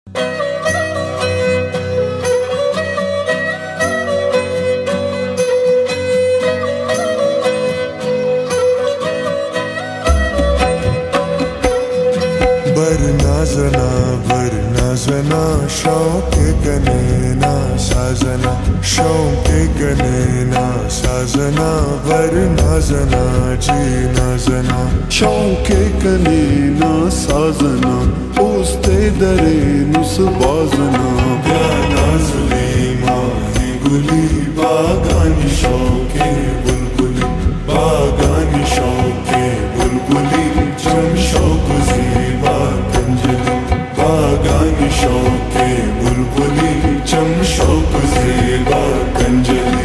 बरनाजना शौक गनेना साजना शौक गनेना साजना बरनाजना जीना जना शौक गनेना साजना उस्ते दरे नुस बाजना नाजली माही गुली बागानी शौके बुलबुली बागानी शौके बुलबुली चम शौक ज़ीबा कंजली बागानी शौके बुलबुली चम शौक ज़ीबा कंजली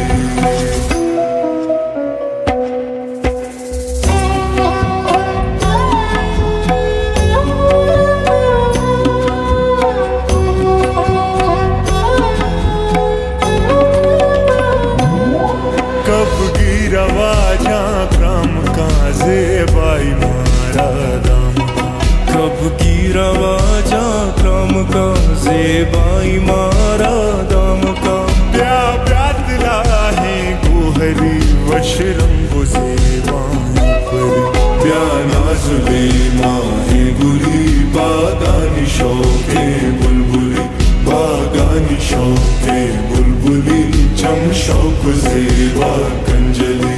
कब गिरा वाजा काम का ज़ेबाई मारा दाम कब गिरा वाजा क्रम का ज़ेबाई मारा दाम का प्या प्यातला है गोहरी वश रंगो ज़ेबाई परी प्या नाज़ुले माहे गुली बागानी शौके बुलबुली बागानी शौके बुलबुली चम शौक ज़ेबा कंजली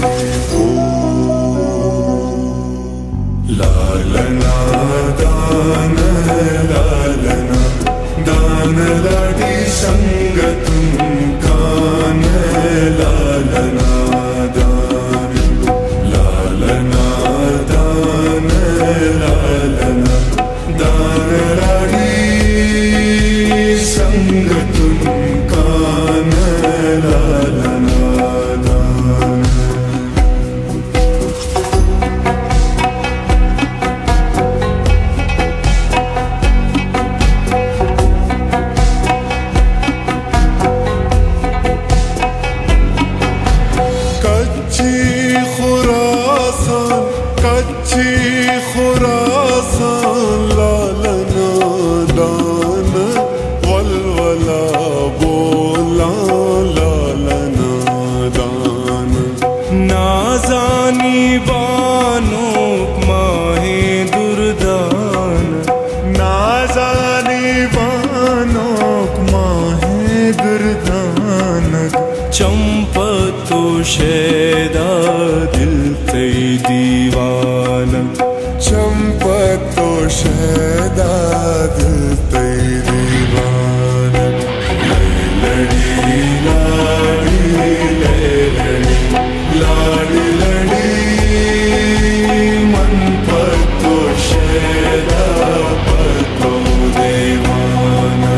लालना दान लालना दान लाडी संग तुम कान लालना दान लालना दान लालना दान लाडी संग तुम कान लालना दान कच्ची खुरासान लालना दान वलवला बोला लालना दान नाजानी बानोक माहे दुर्दान नाजानी बानोक माहे दुर्दान चंपतो शैदा दिल तई दीवाना चंपतो शैदा दिल तई दीवाना लड़ी लाड़ी लड़ी लाड़ी लड़ी मन पतो शैदा पतो दीवाना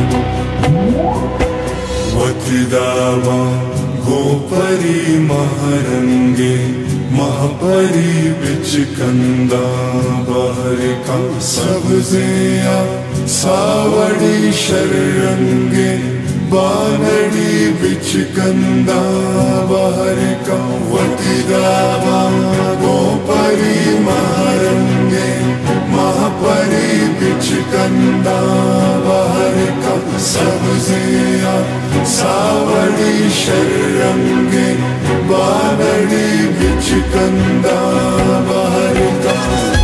वतिदावा गोपरी महरंगे महापरी बिच कंदा बाहर का सब्जियां सावड़ी शरंगे बानड़ी बिच कंदा बाहर का वतिदावा गोपरी महरंगे महापरी बिच कंदा बाहर का सब्जियां सावड़ी शरंगे बानड़ी बिच कंदा बाहर का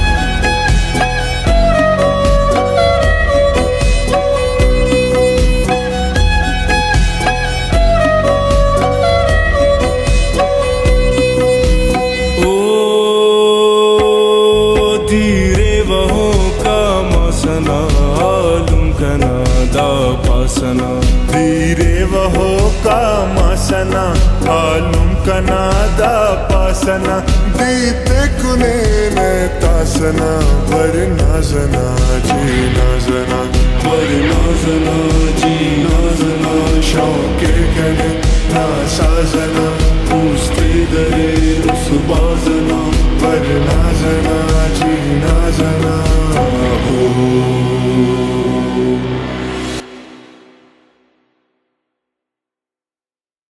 ओ धीरे वहो का मसना आलम कना दा पासना धीरे वहो का मसना आलम कनादा पासना दीते कुने ने तासना वर नाजना जी नाजना वर नाजना जी नाजना शौके गने ना साजना